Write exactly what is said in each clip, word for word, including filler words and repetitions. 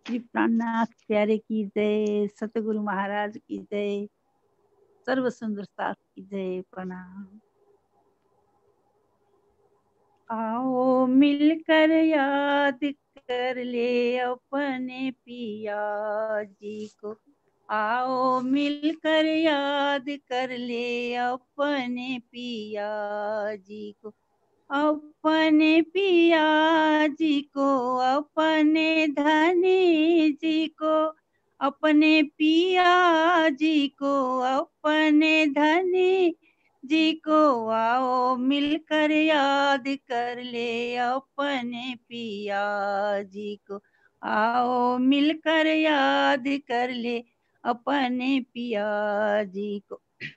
श्री प्राणनाथ प्यारे की जय, सतगुरु महाराज की जय, सर्व सुंदर साथ की जय। प्रणाम। आओ मिलकर याद कर ले अपने पिया जी को, आओ मिलकर याद कर ले अपने पिया जी को, अपने पिया जी को, अपने धनी जी को, अपने पिया जी को, अपने धनी जी को, आओ मिलकर याद कर ले अपने पिया जी को, आओ मिलकर याद कर ले अपने पिया जी को।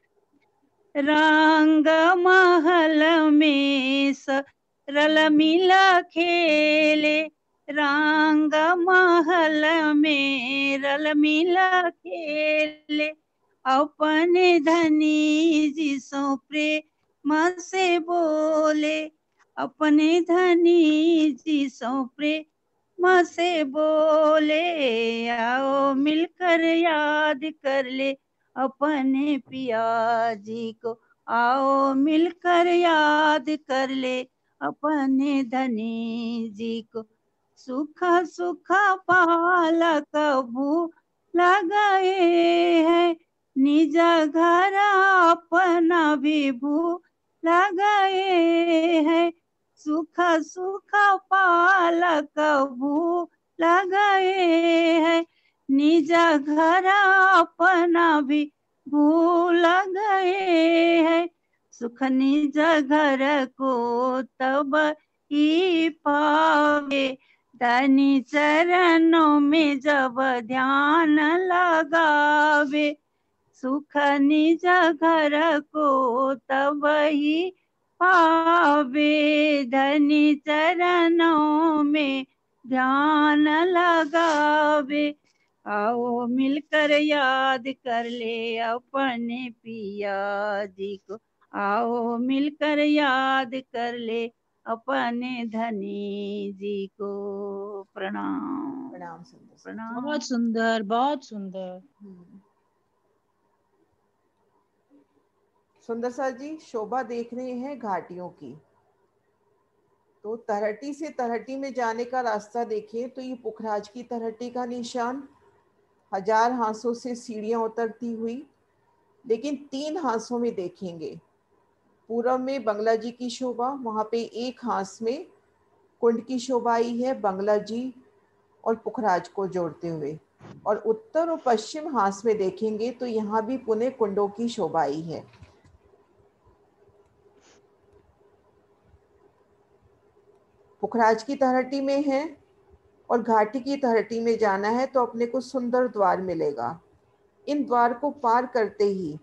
रंग महल में सरल मिला खेले, रंग महल में रल मिला खेले, अपने धनी जी सो प्रेम से बोले, अपने धनी जी सो प्रेम से बोले, आओ मिलकर याद कर ले अपने पिया जी को, आओ मिलकर याद कर ले अपने धनी जी को। सुख सुख पालक भूला गए हैं, निज घर अपना भी भूला गए हैं, सुख सुख पालक भूला गए हैं, निज घर अपना भी भूल गए हैं, सुख निज घर को तब ही पावे, धनी चरणों में जब ध्यान लगावे, सुख निज घर को तब ही पावे, धनी चरणों में ध्यान लगावे, आओ मिलकर याद कर ले अपने पिया जी को, आओ मिलकर याद कर ले अपने धनी जी को। प्रणाम प्रणाम सुंदर प्रणाम। बहुत सुंदर, बहुत सुंदर। सुंदर सर जी शोभा देख रहे हैं घाटियों की, तो तरहटी से तरहटी में जाने का रास्ता देखें तो ये पुखराज की तरहटी का निशान, हजार हांसों से सीढ़ियां उतरती हुई, लेकिन तीन हांसों में देखेंगे। पूरब में बंगला जी की शोभा, वहां पे एक हांस में कुंड की शोभा आई है, बंगला जी और पुखराज को जोड़ते हुए, और उत्तर और पश्चिम हांस में देखेंगे तो यहाँ भी पुनः कुंडों की शोभा आई है। पुखराज की तरहटी में है और घाटी की तरहटी में जाना है तो अपने को सुंदर द्वार मिलेगा। इन द्वार को पार करते ही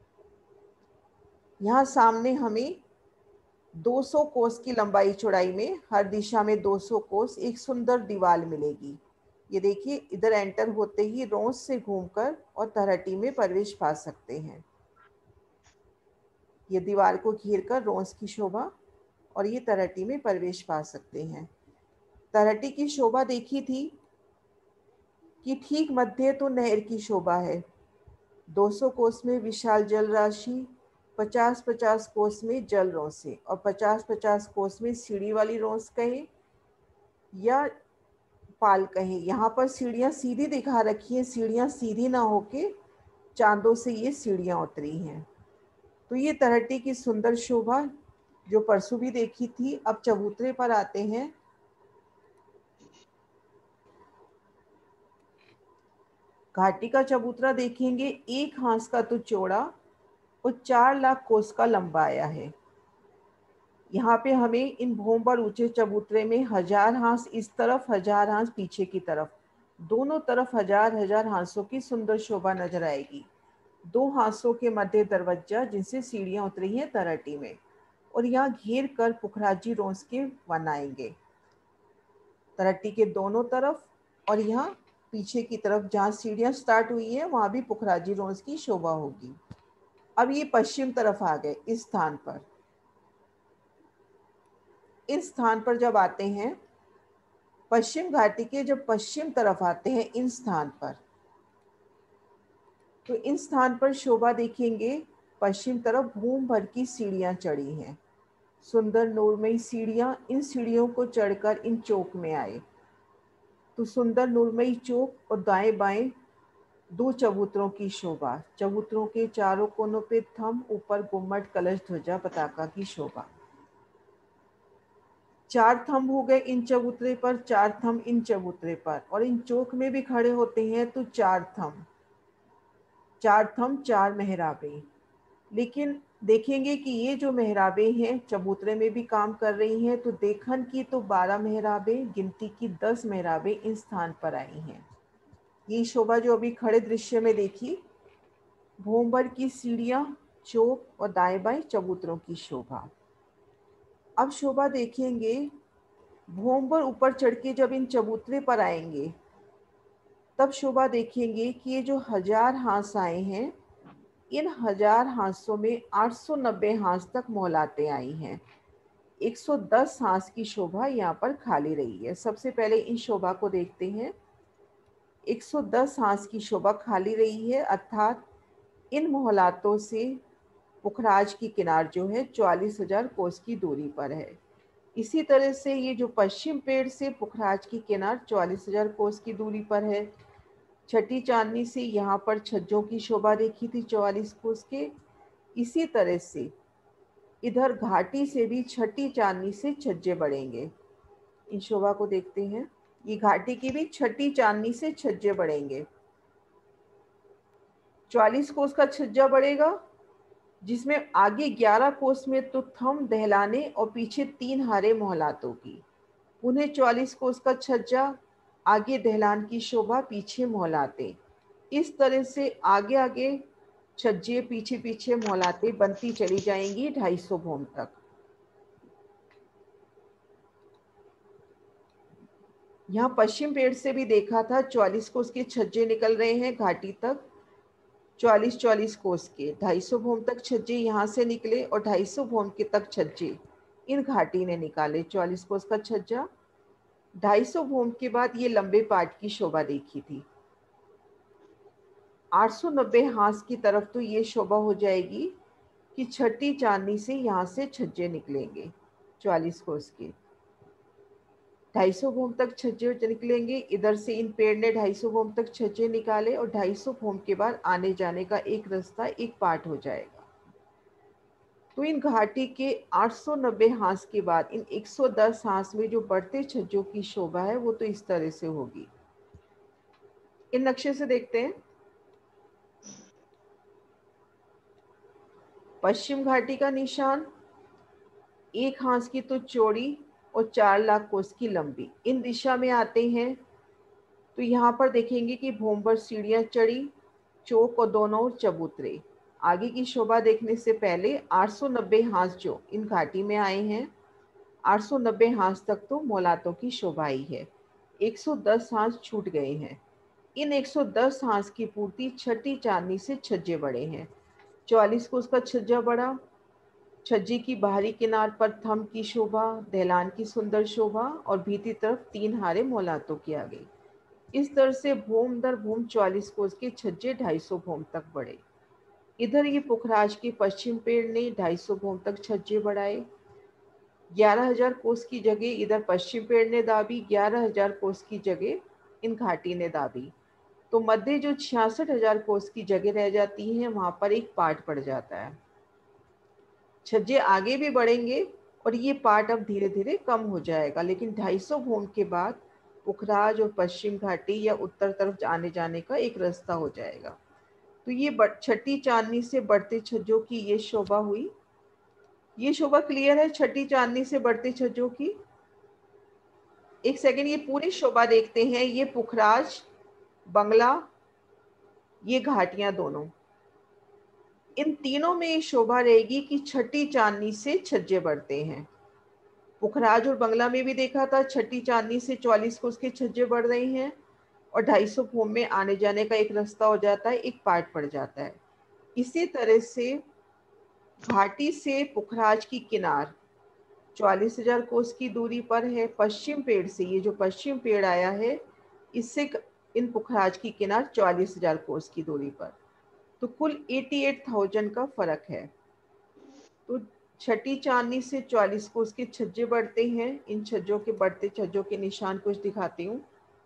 यहाँ सामने हमें दो सौ कोस की लंबाई चौड़ाई में हर दिशा में दो सौ कोस एक सुंदर दीवार मिलेगी। ये देखिए, इधर एंटर होते ही रोंस से घूमकर और तरहटी में प्रवेश पा सकते हैं। ये दीवार को घेर कर रोंस की शोभा और ये तरहटी में प्रवेश पा सकते हैं। तरहटी की शोभा देखी थी कि ठीक मध्य तो नहर की शोभा है, दो सौ कोस में विशाल जल राशि, पचास पचास कोस में जल रोंसे और पचास पचास कोस में सीढ़ी वाली रोंस कहें या पाल कहें। यहाँ पर सीढ़ियाँ सीधी दिखा रखी हैं, सीढ़ियाँ सीधी ना होके चांदों से ये सीढ़ियाँ उतरी हैं। तो ये तरहटी की सुंदर शोभा जो परसों भी देखी थी। अब चबूतरे पर आते हैं। घाटी का चबूतरा देखेंगे, एक हांस का तो चौड़ा और चार लाख कोस का लंबा आया है। यहाँ पे हमें इन भूम पर ऊंचे चबूतरे में हजार हांस इस तरफ, हजार हांस पीछे की तरफ, दोनों तरफ हजार हजार हांसों की सुंदर शोभा नजर आएगी। दो हांसों के मध्य दरवाजा जिनसे सीढ़ियां उतरी हैं तरहटी में, और यहाँ घेर कर पुखराजी रोंस के बनाएंगे तरहटी के दोनों तरफ, और यहाँ पीछे की तरफ जहाँ सीढ़ियां स्टार्ट हुई है वहां भी पुखराजी रोंस की शोभा होगी। अब ये पश्चिम तरफ आ गए। इस स्थान पर इस स्थान पर जब आते हैं पश्चिम घाटी के जब पश्चिम तरफ आते हैं इन स्थान पर, तो इन स्थान पर शोभा देखेंगे। पश्चिम तरफ भूम भर की सीढ़ियां चढ़ी हैं, सुंदर नूरमयी सीढ़ियां। इन सीढ़ियों को चढ़कर इन चौक में आए तो सुंदर नूरमयी चौक और दाएं बाएं दो चबूतरों की शोभा। चबूतरों के चारों कोनों पे थंब, ऊपर गुम्मट, कलश, ध्वजा, पताका की शोभा। चार थंब हो गए इन चबूतरे पर, चार थंब इन चबूतरे पर, और इन चौक में भी खड़े होते हैं तो चार थंब, चार थंब चार मेहराबें। लेकिन देखेंगे कि ये जो मेहराबें हैं चबूतरे में भी काम कर रही हैं, तो देखन की तो बारह मेहराबें, गिनती की दस मेहराबें इन स्थान पर आई हैं। ये शोभा जो अभी खड़े दृश्य में देखी, भोंबर की सीढ़ियां, चौक और दाएं बाएं चबूतरों की शोभा। अब शोभा देखेंगे, भोंबर ऊपर चढ़ के जब इन चबूतरे पर आएंगे तब शोभा देखेंगे कि ये जो हजार हांस आए हैं, इन हजार हांसों में आठ सौ नब्बे हांस तक मोहलातें आई हैं। एक सौ दस हांस की शोभा यहाँ पर खाली रही है। सबसे पहले इन शोभा को देखते हैं। एक सौ दस हांस की शोभा खाली रही है, अर्थात इन मोहलातों से पुखराज की किनार जो है चौवालीस हजार कोस की दूरी पर है। इसी तरह से ये जो पश्चिम पेड़ से पुखराज की किनार चौवालीस हजार कोस की दूरी पर है। छठी चांदनी से यहाँ पर छज्जों की शोभा देखी थी चौवालीस कोस के। इसी तरह से इधर घाटी से भी छठी चांदनी से छज्जे बढ़ेंगे। इन शोभा को देखते हैं। ये घाटी की भी छठी चांदनी से छज्जे बढ़ेंगे। चौवालीस कोस का छज्जा बढ़ेगा, जिसमें आगे ग्यारह कोस में तो थम दहलाने और पीछे तीन हारे मोहलातों की। उन्हें चौवालीस कोस का छज्जा, आगे दहलान की शोभा, पीछे मोहलाते। इस तरह से आगे आगे छज्जे, पीछे पीछे मोहलाते बनती चली जाएंगी ढाई सौ भोम तक। यहाँ पश्चिम पेड़ से भी देखा था चौवालीस कोस के छज्जे निकल रहे हैं घाटी तक, चौवालीस चौवालीस कोस के ढाई सौ भोम तक छज्जे यहाँ से निकले और ढाई सौ भोम के तक छज्जे इन घाटी ने निकाले। चौवालीस कोस का छज्जा, ढाई सौ भोम के बाद ये लंबे पाट की शोभा देखी थी। आठ सौ नब्बे हांस की तरफ तो ये शोभा हो जाएगी कि छठी चांदनी से यहाँ से छज्जे निकलेंगे चौवालीस कोस के। ढाई सौ भोम तक छज्जे निकलेंगे। इधर से इन पेड़ ने ढाई सौ भोम तक छज्जे निकाले और ढाई सौ भोम के बाद आने जाने का एक रास्ता, एक पार्ट हो जाएगा। तो इन घाटी के आठ सौ नब्बे हांस के बाद इन एक सौ दस हांस में जो बढ़ते छज्जों की शोभा है वो तो इस तरह से होगी। इन नक्शे से देखते हैं। पश्चिम घाटी का निशान, एक हांस की तो चौड़ी और चार लाख कोस की लंबी। इन दिशा में आते हैं तो यहाँ पर देखेंगे कि भोंबर सीढ़ियाँ चढ़ी, चौक और दोनों ओर चबूतरे। आगे की शोभा देखने से पहले आठ सौ नब्बे हांस जो इन घाटी में आए हैं, आठ सौ नब्बे हांस तक तो मोलातों की शोभा आई है। एक सौ दस हांस छूट गए हैं। इन एक सौ दस हांस की पूर्ति छठी चांदनी से छज्जे बढ़े हैं। चौवालीस कोस का छज्जा बढ़ा। छज्जे की बाहरी किनार पर थंब की शोभा, दहलान की सुंदर शोभा और भीतरी तरफ तीन हारे मोलातों की आ गई। इस तरह से भोम दर भोम चौवालीस कोस के छज्जे ढाई सौ भोम तक बढ़े। इधर ये पुखराज के पश्चिम पेड़ ने ढाई सौ भोम तक छज्जे बढ़ाए। ग्यारह हजार कोस की जगह इधर पश्चिम पेड़ ने दाबी, ग्यारह हजार कोस की जगह इन घाटी ने दाबी। तो मध्य जो छियासठ हजार कोस की जगह रह जाती है वहां पर एक पार्ट पड़ जाता है। छज्जे आगे भी बढ़ेंगे और ये पार्ट अब धीरे धीरे कम हो जाएगा, लेकिन ढाई सौ भोम के बाद पुखराज और पश्चिम घाटी या उत्तर तरफ आने जाने का एक रास्ता हो जाएगा। तो ये छठी चांदनी से बढ़ते छज्जों की ये शोभा हुई। ये शोभा क्लियर है छठी चांदनी से बढ़ते छज्जों की। एक सेकंड, ये पूरी शोभा देखते हैं। ये पुखराज, बंगला, ये घाटियां दोनों, इन तीनों में ये शोभा रहेगी कि छठी चांदनी से छज्जे बढ़ते हैं। पुखराज और बंगला में भी देखा था छठी चांदनी से चौवालीस कोस के छज्जे बढ़ रहे हैं और ढाई सौ भोम में आने जाने का एक रास्ता हो जाता है, एक पार्ट पड़ जाता है। इसी तरह से घाटी से पुखराज की किनार चौवालीस हजार कोस की दूरी पर है। पश्चिम पेड़ से, ये जो पश्चिम पेड़ आया है, इससे इन पुखराज की किनार चौवालीस हजार कोस की दूरी पर। तो कुल अठासी हजार का फर्क है। तो छठी चांदनी से चौवालीस कोस के छज्जे बढ़ते हैं। इन छज्जों के बढ़ते छज्जों के निशान कुछ दिखाती हूँ।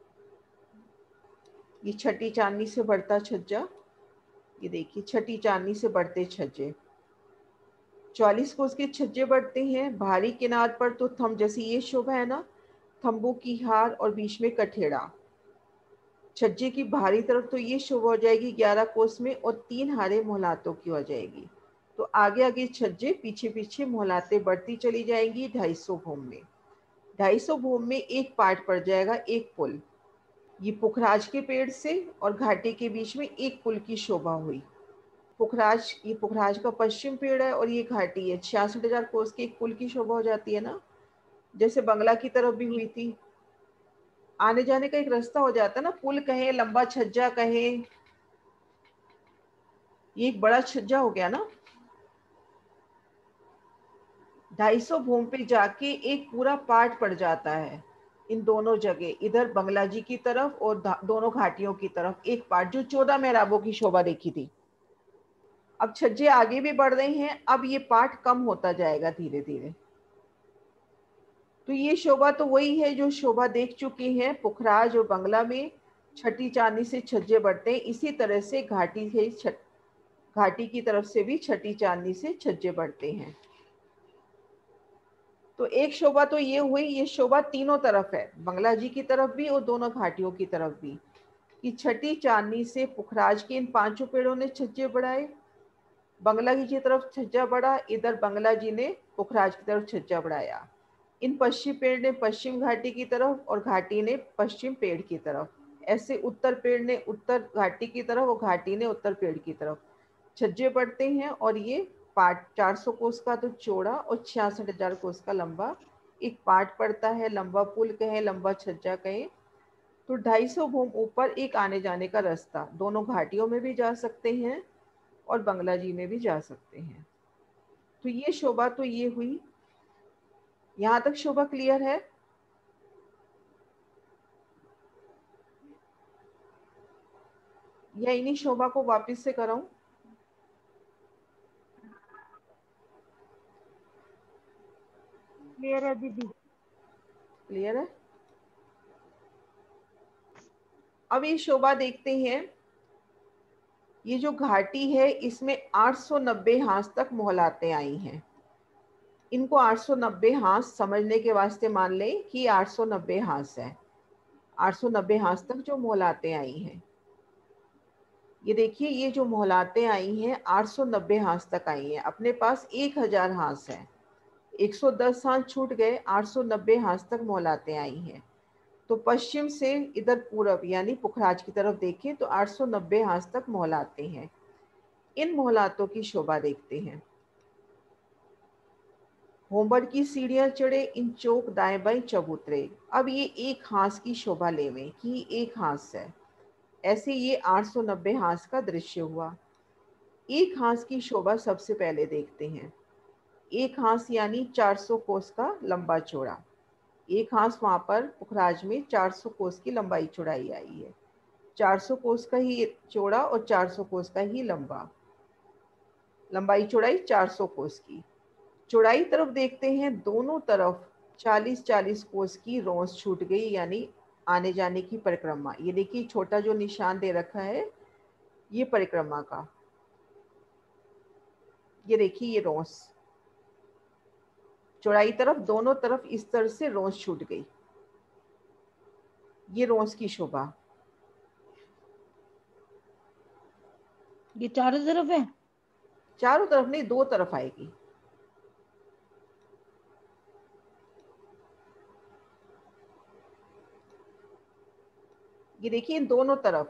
ये छठी चांदनी से बढ़ता छज्जा, ये देखिए छठी चांदनी से बढ़ते छज्जे। चौवालीस कोस के छज्जे बढ़ते हैं। बाहरी किनार पर तो थम, जैसे ये शोभा है ना, थम्बों की हार और बीच में कठेड़ा। छज्जे की बाहरी तरफ तो ये शोभा हो जाएगी ग्यारह कोस में, और तीन हारे मोहलातों की हो जाएगी। तो आगे आगे छज्जे, पीछे पीछे मोहलातें बढ़ती चली जाएंगी ढाई सौ भूम में। ढाई सौ भूम में एक पार्ट पड़ जाएगा, एक पुल। ये पुखराज के पेड़ से और घाटी के बीच में एक पुल की शोभा हुई। पुखराज, ये पुखराज का पश्चिम पेड़ है और ये घाटी है। छियासठ हजार कोस के एक पुल की शोभा हो जाती है ना, जैसे बंगला की तरफ भी हुई थी। आने जाने का एक रास्ता हो जाता है ना, पुल कहें, लंबा छज्जा कहें। ये एक बड़ा छज्जा हो गया ना। ढाई सौ भूम पे जाके एक पूरा पार्ट पड़ जाता है इन दोनों जगह, इधर बंगला जी की तरफ और दोनों घाटियों की तरफ एक पार्ट, जो चौदह मेहराबों की शोभा देखी थी। अब छज्जे आगे भी बढ़ रहे हैं, अब ये पार्ट कम होता जाएगा धीरे धीरे। तो ये शोभा तो वही है जो शोभा देख चुकी हैं पुखराज और बंगला में। छठी चांदनी से छज्जे बढ़ते हैं, इसी तरह से घाटी से छठ घाटी की तरफ से भी छठी चांदनी से छज्जे बढ़ते हैं। तो एक शोभा तो ये हुई, ये शोभा तीनों तरफ है, बंगला जी की तरफ भी और दोनों घाटियों की तरफ भी, कि छठी चांदनी से पुखराज के इन पांचों पेड़ों ने छज्जे बढ़ाए, बंगला जी की तरफ छज्जा बढ़ा, इधर बंगला जी ने पुखराज की तरफ छज्जा बढ़ाया। इन पश्चिम पेड़ ने पश्चिम घाटी की तरफ और घाटी ने पश्चिम पेड़ की तरफ, ऐसे उत्तर पेड़ ने उत्तर घाटी की तरफ और घाटी ने उत्तर पेड़ की तरफ छज्जे बढ़ते हैं। और ये पार्ट चार सौ कोस का तो चौड़ा और छियासठ हजार कोस का लंबा एक पार्ट पड़ता है। लंबा पुल कहें, लंबा छज्जा कहें। तो ढाई सौ भूम ऊपर एक आने जाने का रास्ता, दोनों घाटियों में भी जा सकते हैं और बंगला जी में भी जा सकते हैं। तो ये शोभा तो ये हुई। यहाँ तक शोभा क्लियर है? या इन्हीं शोभा को वापस से कराऊं? क्लियर है दीदी। क्लियर है। अब ये शोभा देखते हैं। ये जो घाटी है इसमें आठ सौ नब्बे हांस तक मोहलातें आई हैं। इनको आठ सौ नब्बे हांस समझने के वास्ते मान लें कि आठ सौ नब्बे हांस है। आठ सौ नब्बे हांस तक जो मोहलातें आई हैं, ये देखिए, ये जो मोहलातें आई हैं आठ सौ नब्बे हांस तक आई हैं। अपने पास एक हजार हांस है, एक सौ दस हांस छूट गए, आठ सौ नब्बे हांस तक मोहलातें आई हैं। तो पश्चिम से इधर पूरब यानी पुखराज की तरफ देखें तो आठ सौ नब्बे हांस तक मोहलाते हैं। इन मोहलातों की शोभा देखते हैं। होमबर्ड की सीढ़ियां चढ़े, इन चौक दाएं बाएं चबूतरे। अब ये एक हांस की शोभा लेवें कि एक हांस है, ऐसे ये आठ सौ नब्बे हांस का दृश्य हुआ। एक हांस की शोभा सबसे पहले देखते हैं। एक हांस यानी चार सौ कोस का लंबा चौड़ा। एक हांस वहां पर पुखराज में चार सौ कोस की लंबाई चौड़ाई आई है। चार सौ कोस का ही चौड़ा और चार सौ कोस का ही लंबा, लंबाई चौड़ाई चार सौ कोस की। चौड़ाई तरफ देखते हैं, दोनों तरफ चालीस चालीस कोस की रोंस छूट गई, यानी आने जाने की परिक्रमा। ये देखिए छोटा जो निशान दे रखा है ये परिक्रमा का, ये देखिए ये रोंस चौड़ाई तरफ दोनों तरफ इस तरह से रोंस छूट गई। ये रोंस की शोभा। ये चारों तरफ है? चारों तरफ नहीं, दो तरफ आएगी। ये देखिए इन दोनों तरफ,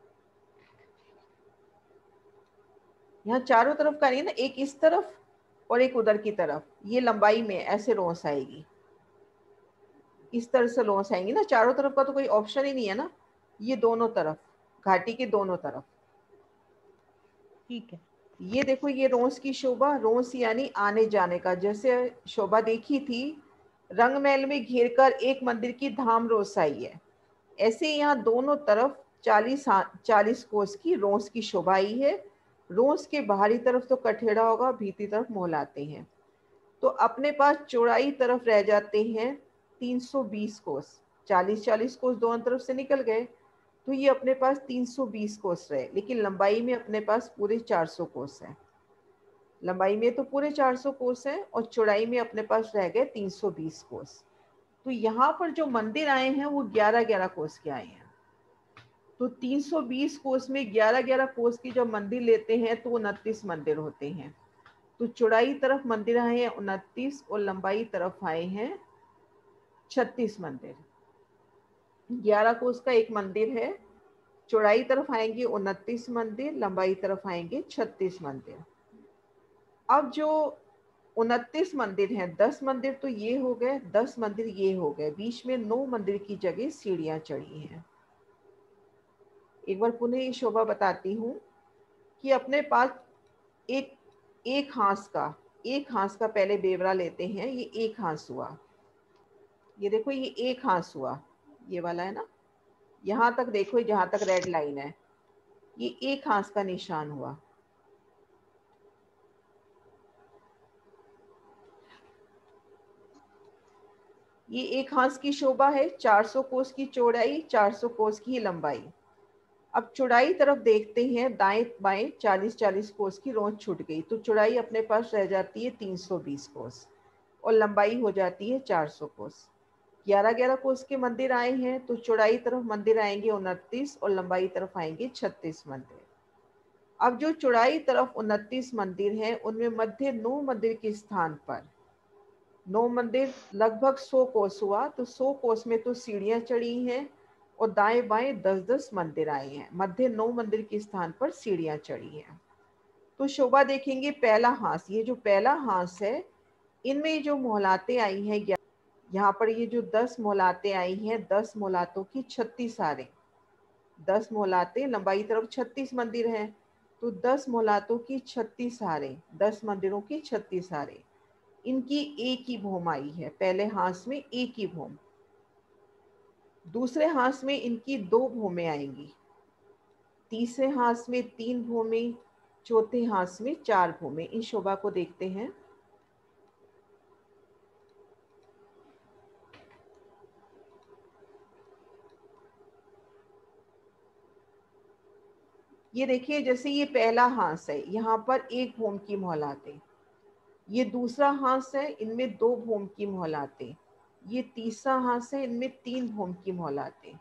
यहाँ चारों तरफ का नहीं ना, एक इस तरफ और एक उधर की तरफ, ये लंबाई में ऐसे रोंस आएगी, इस तरह से रोंस आएंगी ना। चारों तरफ का तो कोई ऑप्शन ही नहीं है ना, ये दोनों तरफ, घाटी के दोनों तरफ। ठीक है। ये देखो, ये रोंस की शोभा, रोंस यानी आने जाने का। जैसे शोभा देखी थी, रंग महल में घेर कर एक मंदिर की धाम रोसाई है, ऐसे यहाँ दोनों तरफ चालीस चालीस कोस की रोंस की शोभा आई है। रोंस के बाहरी तरफ तो कठेड़ा होगा, भीतरी तरफ मोहलाते हैं। तो अपने पास चौड़ाई तरफ रह जाते हैं तीन सौ बीस कोस। चालीस चालीस कोस दोनों तरफ से निकल गए, तो ये अपने पास तीन सौ बीस कोस रहे, लेकिन लंबाई में अपने पास पूरे चार सौ कोस है। लंबाई में तो पूरे चार सौ कोस है और चौड़ाई में अपने पास रह गए तीन सौ बीस कोस। तो यहाँ पर जो मंदिर आए हैं वो ग्यारह ग्यारह कोस के आए हैं। तो तीन सौ बीस कोस में ग्यारह ग्यारह कोस की जब मंदिर लेते हैं तो उनतीस मंदिर होते हैं। तो चौड़ाई तरफ मंदिर आए हैं उनतीस और लंबाई तरफ आए हैं छत्तीस मंदिर। ग्यारह कोस का एक मंदिर है, चौड़ाई तरफ आएंगे उनतीस मंदिर, लंबाई तरफ आएंगे छत्तीस मंदिर। अब जो उनतीस मंदिर हैं, दस मंदिर तो ये हो गए, दस मंदिर ये हो गए, बीच में नौ मंदिर की जगह सीढ़ियां चढ़ी हैं। एक बार पुनः ये शोभा बताती हूँ कि अपने पास एक एक हांस का एक हांस का पहले बेवरा लेते हैं। ये एक हांस हुआ, ये देखो ये एक हांस हुआ, ये वाला है ना, यहाँ तक देखो जहां तक रेड लाइन है, ये एक हांस का निशान हुआ। ये एक हांस की शोभा है, चार सौ कोस की चौड़ाई, चार सौ कोस की लंबाई। अब चौड़ाई तरफ देखते हैं, दाएं बाएं चालीस चालीस कोस की रोंज छूट गई, तो चौड़ाई अपने पास रह जाती है तीन सौ बीस कोस और लंबाई हो जाती है चार सौ कोस। ग्यारह ग्यारह कोस के मंदिर आए हैं, तो चौड़ाई तरफ मंदिर आएंगे उनतीस और लंबाई तरफ आएंगे छत्तीस मंदिर। अब जो चौड़ाई तरफ उनतीस मंदिर हैं, उनमें मध्य नौ मंदिर के स्थान पर नौ मंदिर लगभग सौ कोस हुआ, तो सौ कोस में तो सीढ़ियां चढ़ी हैं और दाएं बाएं दस दस मंदिर आए हैं। मध्य नौ मंदिर के स्थान पर सीढ़ियां चढ़ी हैं। तो शोभा देखेंगे पहला हांस, ये जो पहला हांस है, इनमें जो मोहलातें आई हैं, यहाँ पर ये जो दस मोहलातें आई हैं, दस मोहलातों की छत्तीस हारें, दस मोहलातें, लंबाई तरफ छत्तीस मंदिर हैं, तो दस मोहलातों की छत्तीस हारें, दस मंदिरों की छत्तीस हारें। इनकी एक ही भूम आई है, पहले हांस में एक ही भूम, दूसरे हांस में इनकी दो भूमें आएंगी, तीसरे हांस में तीन भूमें, चौथे हांस में चार भूमें। इन शोभा को देखते हैं। ये देखिए, जैसे ये पहला हांस है, यहाँ पर एक भूम की मोहलातें, ये दूसरा हांस है, इनमें दो भूम की मोहलातें, ये तीसरा हांस है, इनमें तीन भूम की मोहलातें।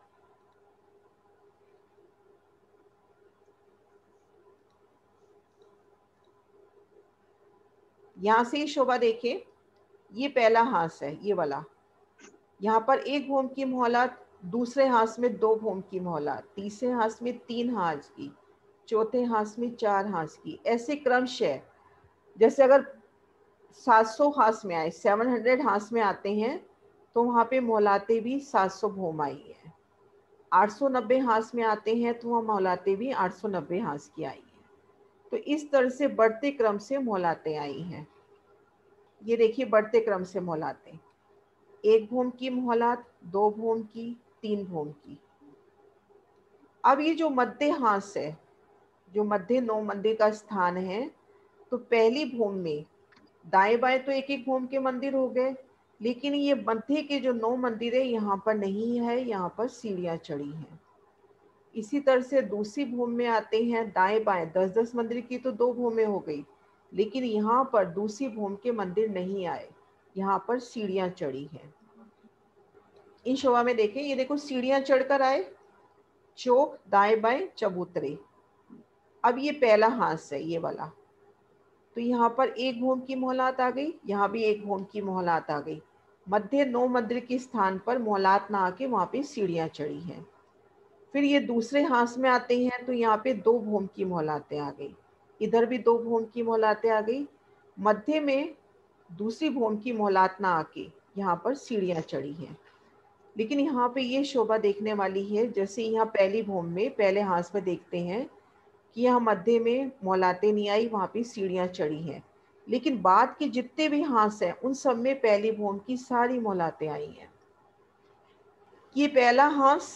यहाँ से शोभा देखिए, ये पहला हांस है, ये वाला, यहाँ पर एक भूम की मोहलात, दूसरे हांस में दो भूम की मोहलात, तीसरे हांस में तीन हांस की, चौथे हांस में चार हांस की, ऐसे क्रमशः। जैसे अगर सात सौ हांस में आए, सात सौ हांस में आते हैं, तो वहाँ पे मोहलाते भी सात सौ भूम आई है। आठ सौ नब्बे हांस में आते हैं, तो वहाँ मोहलाते भी आठ सौ नब्बे हांस की आई है। तो इस तरह से बढ़ते क्रम से मोहलाते आई हैं। ये देखिए बढ़ते क्रम से मोहलाते, एक भूम की मोहलात, दो भूम की, तीन भूम की। अब ये जो मध्य हांस है, जो मध्य नौ मंदिर का स्थान है, तो पहली भूम में दाएं बाएं तो एक एक भूम के मंदिर हो गए, लेकिन ये मध्य के जो नौ मंदिर है यहाँ पर नहीं है, यहाँ पर सीढ़ियां चढ़ी हैं। इसी तरह से दूसरी भूम में आते हैं, दाएं बाएं दस दस मंदिर की तो दो भूमें हो गई, लेकिन यहाँ पर दूसरी भूम के मंदिर नहीं आए, यहाँ पर सीढ़ियां चढ़ी हैं। इन शोभा में देखें, ये देखो सीढ़ियां चढ़कर आए, चौक दाएं बाएं चबूतरे। अब ये पहला हांस है, ये वाला, तो यहाँ पर एक भूम की मोहलात आ गई, यहाँ भी एक भूम की मोहलात आ गई। मध्य नौ मंदिर के स्थान पर मोहलात ना आके वहाँ पे सीढ़ियां चढ़ी हैं। फिर ये दूसरे हांस में आते हैं, तो यहाँ पे दो भूम की मोहलातें आ गई, इधर भी दो भूम की मोहलातें आ गई। मध्य में दूसरी भूम की मोहलात ना आके यहाँ पर सीढ़ियां चढ़ी हैं। लेकिन यहाँ पे ये शोभा देखने वाली है, जैसे यहाँ पहली भूम में पहले हांस में देखते हैं कि यहाँ मध्य में मौलाते नहीं आई, वहाँ पे सीढ़ियाँ चढ़ी हैं। लेकिन बाद के जितने भी हांस हैं उन सब में पहली भूम की सारी मौलाते आई हैं। ये पहला हांस,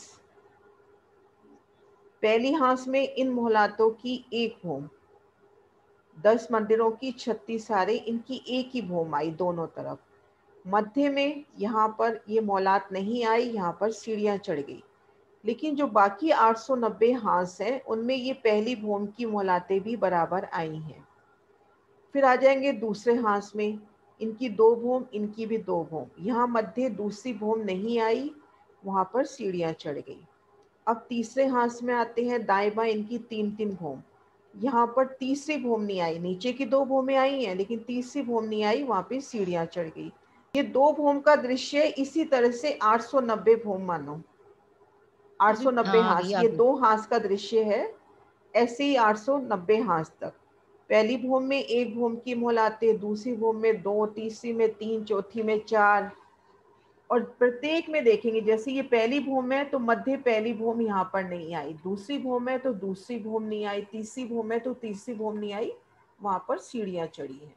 पहली हांस में इन मौलातों की एक भूम, दस मंदिरों की छत्तीस सारे, इनकी एक ही भूम आई दोनों तरफ। मध्य में यहाँ पर ये मौलात नहीं आई, यहाँ पर सीढ़ियाँ चढ़ गई। लेकिन जो बाकी आठ सौ नब्बे हांस हैं उनमें ये पहली भूम की मौलातें भी बराबर आई हैं। फिर आ जाएंगे दूसरे हांस में, इनकी दो भूम, इनकी भी दो भूम। यहाँ मध्य दूसरी भूम नहीं आई, वहाँ पर सीढ़ियाँ चढ़ गई। अब तीसरे हांस में आते हैं, दाएं बाएं इनकी तीन तीन भूम। यहाँ पर तीसरी भूम नहीं आई, नीचे की दो भूमें आई हैं लेकिन तीसरी भूम नहीं आई, वहाँ पे सीढ़ियाँ चढ़ गई। ये दो भूम का दृश्य इसी तरह से आठ सौ नब्बे भूम मानो, आठ सौ नब्बे हाँ, आ हांस, गई, आ ये गई। दो हांस का दृश्य है। ऐसे ही आठ सौ नब्बे हांस तक। पहली भूम में एक भूम की मौलाते, दूसरी भूम में दो, तीसरी में तीन, चौथी में चार, और प्रत्येक में देखेंगे जैसे ये पहली भूम है तो मध्य पहली भूम यहाँ पर नहीं आई, दूसरी भूम है तो दूसरी भूम नहीं आई, तीसरी भूम है तो तीसरी भूम नहीं आई, वहां पर सीढ़ियां चढ़ी हैं।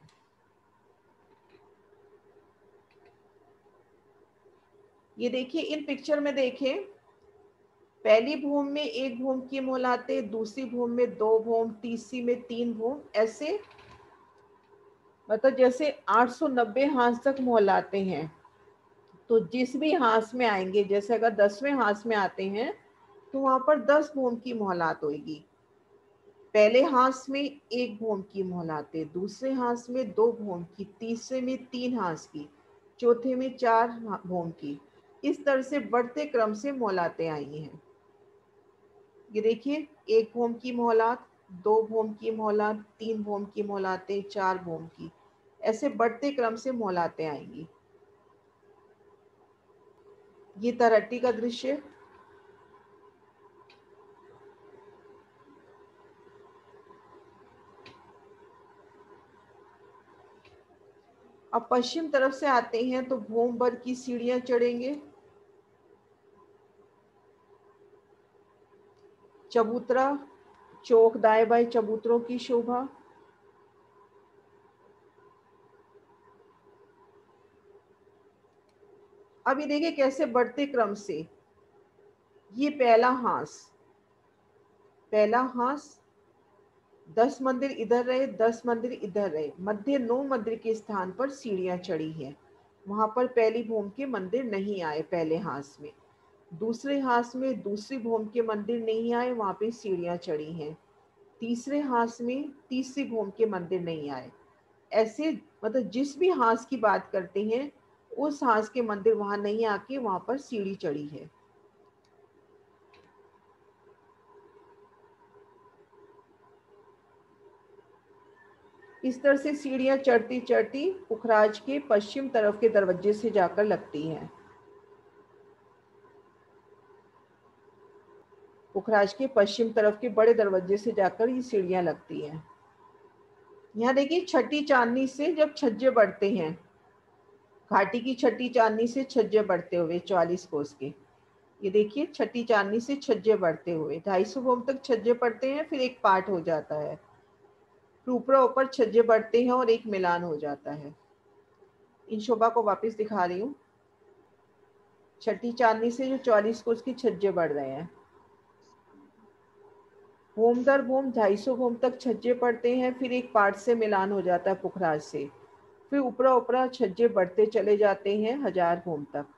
ये देखिए, इन पिक्चर में देखें, पहली भूम में एक भूम की मौलाते, दूसरी भूम में दो भूम, तीसरी में तीन भूम, ऐसे मतलब जैसे आठ सौ नब्बे हांस तक मौलाते हैं। तो जिस भी हांस में आएंगे, जैसे अगर दसवें हांस में आते हैं तो वहां पर दस भूम की मौलात होगी। पहले हांस में एक भूम की मौलाते, दूसरे हांस में दो भूम की, तीसरे में तीन हांस की, चौथे में चार भूम की। इस तरह से बढ़ते क्रम से मौलाते आई हैं। ये देखिए, एक भूम की मौलात, दो भूम की मौलात, तीन भूम की मौलाते, चार भूम की, ऐसे बढ़ते क्रम से मौलाते आएंगी। ये तरहट्टी का दृश्य। अब पश्चिम तरफ से आते हैं तो भूम भर की सीढ़ियां चढ़ेंगे। चबूतरा, चौक दाएं बाएं चबूतरों की शोभा। अभी देखिए कैसे बढ़ते क्रम से। ये पहला हांस, पहला हांस, दस मंदिर इधर रहे, दस मंदिर इधर रहे, मध्य नौ मंदिर के स्थान पर सीढ़ियां चढ़ी हैं। वहां पर पहली भूम के मंदिर नहीं आए पहले हांस में। दूसरे हांस में दूसरी भूम के मंदिर नहीं आए, वहां पे सीढ़ियां चढ़ी हैं। तीसरे हांस में तीसरी भूम के मंदिर नहीं आए। ऐसे मतलब जिस भी हांस की बात करते हैं उस हांस के मंदिर वहां नहीं आके वहां पर सीढ़ी चढ़ी है। इस तरह से सीढ़ियां चढ़ती चढ़ती पुखराज के पश्चिम तरफ के दरवाजे से जाकर लगती हैं। पुखराज के पश्चिम तरफ के बड़े दरवाजे से जाकर ये सीढ़ियां लगती हैं। यहाँ देखिए, छठी चांदनी से जब छज्जे बढ़ते हैं, घाटी की छठी चांदनी से छज्जे बढ़ते हुए चालीस कोस के, ये देखिए छठी चांदनी से छज्जे बढ़ते हुए ढाई सौ भूम तक छज्जे पड़ते हैं, फिर एक पार्ट हो जाता है, फिर ऊपर ऊपर छज्जे बढ़ते हैं और एक मिलान हो जाता है। इन शोभा को वापस दिखा रही हूँ। छठी चांदनी से जो चालीस कोस की छज्जे बढ़ रहे हैं, भूम दर भूम ढाई सौ भूम तक छज्जे पड़ते हैं, फिर एक पार्ट से मिलान हो जाता है पुखराज से, फिर ऊपरा ऊपरा छज्जे बढ़ते चले जाते हैं हजार भूम तक।